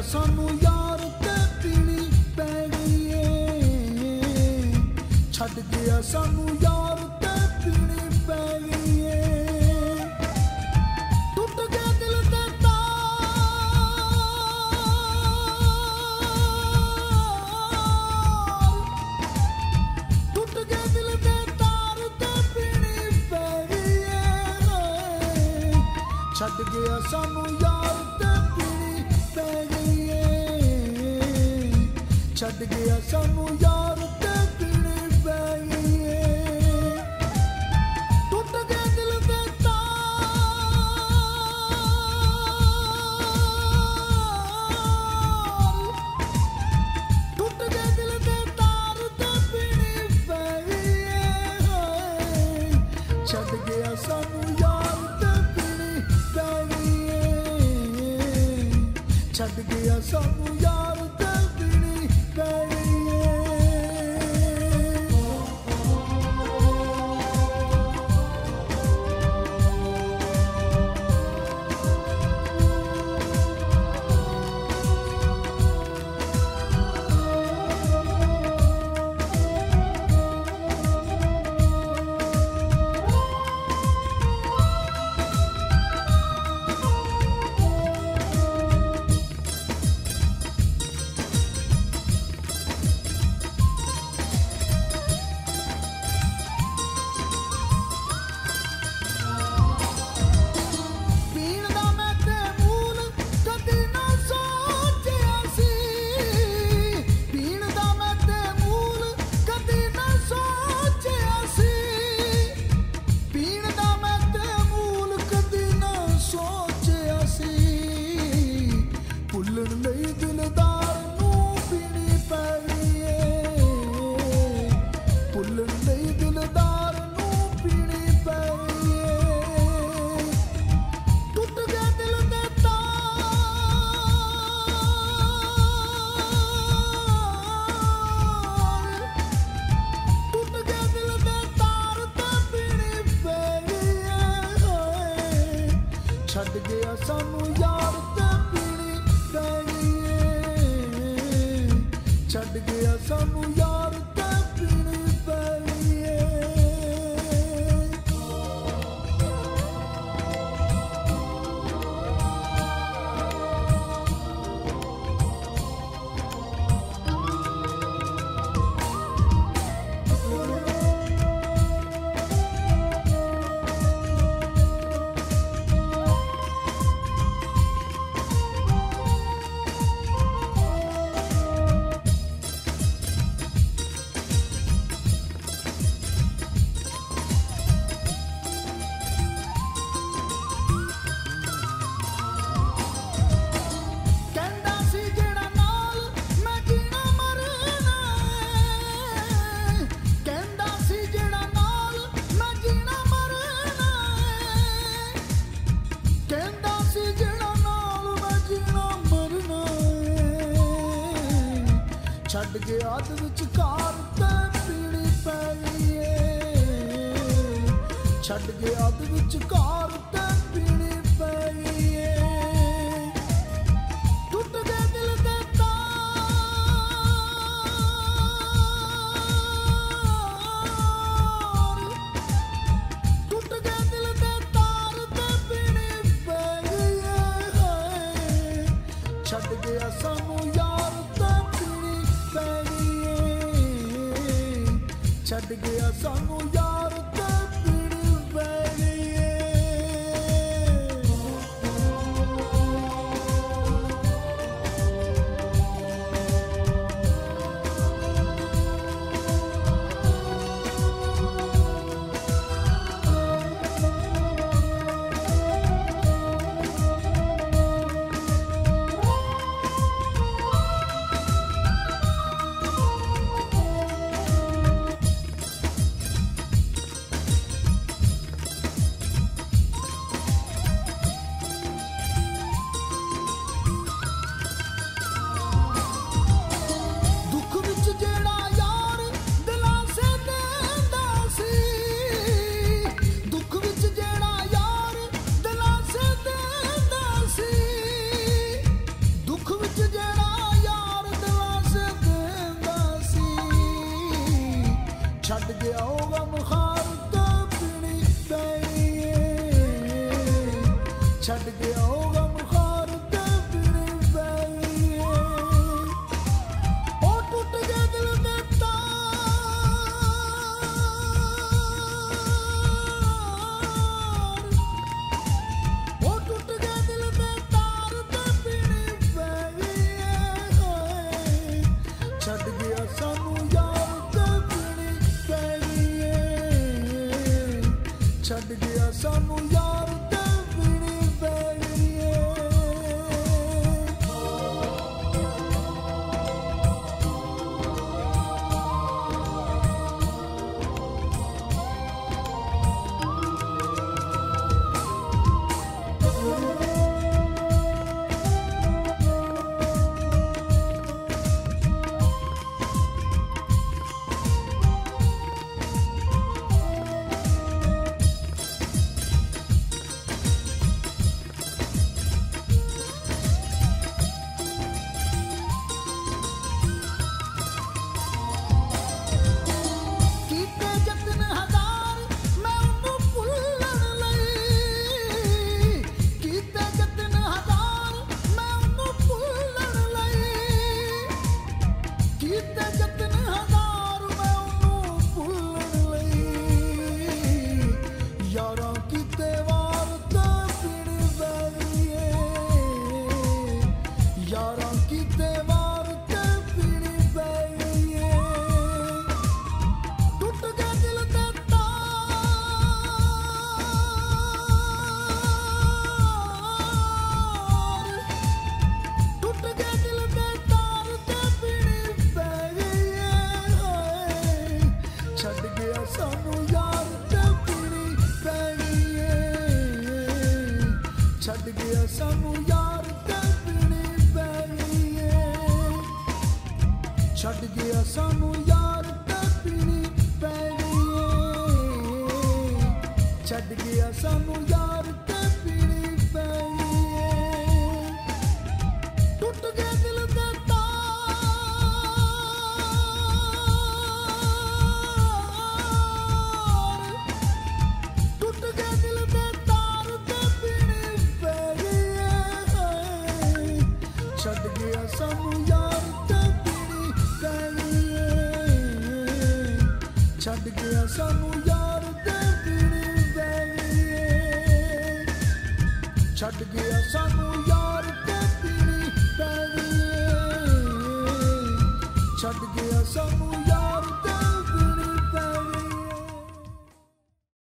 सानू यार ते पीनी पै गई है। छड्ड गया सानू यार ते पीनी पै गई है। टुट गया दिल दे तार, टुट गया दिल दे तार ते पीनी पै गई है। छड्ड गया सानू यार ते पीनी पै गई है। छड्ड गया सानू यार ते पीनी पै गई है। टुट गया दिल दे तार, टुट गया दिल दे तार ते पीनी पै गई है। छड्ड गया सानू यार ते पीनी पै गई है। छड्ड गया सानू यार ते पीनी पै गई है। ਪੀਣ ਦਾ ਮੈਂ ਤੇ ਮੂਲ ਕਦੀ ਨਾ ਸੋਚਿਆ ਸੀ। ਪੀਣ ਦਾ ਮੈਂ ਤੇ ਮੂਲ ਕਦੀ ਨਾ ਸੋਚਿਆ ਸੀ। ਪੀਣ ਦਾ ਮੈਂ ਤੇ ਮੂਲ ਕਦੀ ਨਾ ਸੋਚਿਆ ਸੀ। ਭੁੱਲਣ ਲਈ ਦਿਲਦਾਰ ਨੂੰ ਪੀਣੀ ਪੈ ਗਈ ਏ। ਭੁੱਲਣ ਲਈ ਦਿਲਦਾਰ ਨੂੰ ਪੀਣੀ ਪੈ ਗਈ ਏ। ਟੁੱਟ ਗਿਆ ਦਿਲ ਦੇ ਤਾਰ, ਟੁੱਟ ਗਿਆ ਦਿਲ ਦੇ ਤਾਰ ਤੇ ਪੀਣੀ ਪੈ ਗਈ ਏ। ਛੱਡ ਗਿਆ ਸਾਨੂੰ ਯਾਰ ਤੇ ਪੀਣੀ ਪੈ ਗਈ ਏ। ਛੱਡ ਗਿਆ ਸਾਨੂੰ ਯਾਰ ਤੇ ਪੀਣੀ ਪੈ ਗਈ ਏ। ਕਹਿੰਦਾ ਸੀ ਜਿਹੜਾ ਨਾਲ ਮੈਂ ਜੀਣਾ ਮਰਨਾ ਏ। ਕਹਿੰਦਾ ਸੀ ਜਿਹੜਾ ਨਾਲ ਮੈਂ ਜੀਣਾ ਮਰਨਾ ਏ। ਕਹਿੰਦਾ ਸੀ ਜਿਹੜਾ ਨਾਲ ਮੈਂ ਜੀਣਾ ਮਰਨਾ ਏ। ਛੱਡ ਗਿਆ ਅੱਧ ਵਿਚਕਾਰ ਤੇ ਪੀਣੀ ਪੈ ਗਈ ਏ। ਛੱਡ ਗਿਆ ਅੱਧ ਵਿਚਕਾਰ ਤੇ ਪੀਣੀ ਪੈ ਗਈ ਏ। ਟੁੱਟ ਗਏ ਦਿਲ ਦੇ ਤਾਰ, ਟੁੱਟ ਗਏ ਦਿਲ ਦੇ ਤਾਰ ਤੇ ਪੀਣੀ ਪੈ ਗਈ ਏ। ਛੱਡ ਗਿਆ ਸਾਨੂੰ ਯਾਰ ਤੇ ਪੀਣੀ ਪੈ ਗਈ ਏ। ਛੱਡ ਗਿਆ ਸਾਨੂੰ ਯਾਰ ਤੇ ਪੀਣੀ ਪੈ ਗਈ ਏ। ਛੱਡ ਗਿਆ ਉਹ ਗਮ ਖਾਰ ਤੇ ਪੀਣੀ ਪੈ ਗਈ ਏ ਉਹ ਟੁੱਟ ਗਿਆ ਦਿਲ ਦੇ ਤਾਰ ਉਹ ਟੁੱਟ ਗਿਆ ਦਿਲ ਦੇ ਤਾਰ ਤੇ ਪੀਣੀ ਪੈ ਗਈ ਏ ਛੱਡ ਗਿਆ ਸਾਨੂੰ ਯਾਰ ਤੇ ਪੀਣੀ ਪੈ ਗਈ ਏ ਛੱਡ ਗਿਆ ਸਾਨੂੰ ਯਾਰ ਤੇ ਪੀਣੀ ਪੈ ਗਈ ਏ ਕੀਤੇ ਯਤਨ ਹਜ਼ਾਰ ਮੈਂ ਉਹਨੂੰ ਭੁੱਲਣ ਲਈ ਕੀਤੇ ਯਤਨ ਹਜ਼ਾਰ ਮੈਂ ਉਹਨੂੰ ਭੁੱਲਣ ਲਈ ਕੀਤੇ ਯਤਨ ਹਜ਼ਾਰ ਮੈਂ ਉਹਨੂੰ ਭੁੱਲਣ ਲਈ ਯਾਰਾਂ ਕੀਤੇ ਵਾਰ ਤੇ ਪੀਣੀ ਪੈ ਗਈ ਏ ਯਾਰਾਂ ਕੀਤੇ ਵਾਰ ਤੇ ਪੀਣੀ ਪੈ ਗਈ ਏ ਟੁੱਟ ਗਿਆ ਦਿਲ ਤੇ ਤਾਰ ਟੁੱਟ ਗਿਆ ਦਿਲ ਤੇ ਤਾਰ ਤੇ ਪੀਣੀ ਪੈ ਗਈ ਏ ਛੱਡ ਗਿਆ ਸਾਨੂੰ ਯਾਰ ਤੇ ਪੀਣੀ ਪੈ ਗਈ ਏ ਛੱਡ ਗਿਆ ਸਾਨੂੰ ਯਾਰ ਤੇ ਪੀਣੀ ਪੈ ਗਈ ਏ ਛੱਡ ਗਿਆ ਸਾਨੂੰ ਯਾਰ ਤੇ ਪੀਣੀ ਪੈ ਗਈ ਏ ਛੱਡ ਗਿਆ ਸਾਨੂੰ ਯਾਰ ਤੇ ਪੀਣੀ ਪੈ ਗਈ ਏ ਟੁੱਟ ਗਿਆ ਦਿਲ ਤੇ ਤਾਰ ਟੁੱਟ ਗਿਆ ਦਿਲ ਤੇ ਤਾਰ ਤੇ ਪੀਣੀ ਪੈ ਗਈ ਏ ਛੱਡ ਗਿਆ ਸਾਨੂੰ ਯਾਰ ਤੇ ਪੀਣੀ ਪੈ ਗਈ ਏ ਛੱਡ ਗਿਆ ਸਾਨੂੰ ਯਾਰ ਤੇ ਪੀਣੀ ਪੈ ਗਈ ਏ ਛੱਡ ਗਿਆ ਸਾਨੂੰ ਯਾਰ ਤੇ ਪੀਣੀ ਪੈ ਗਈ ਏ ਛੱਡ ਗਿਆ ਸਾਨੂੰ